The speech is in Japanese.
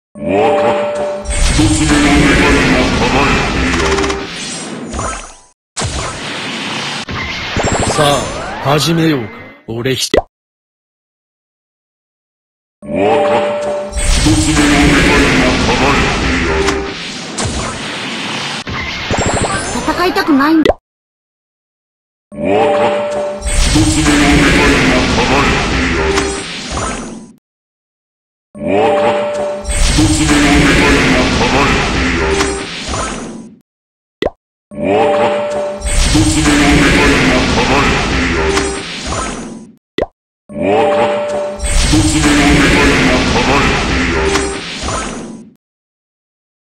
わかった。一つ目の願いを叶えてやろう。 さあ、始めようか。俺一人。 わかった。一つ目の願いを叶えてやろう。 戦いたくないんだ。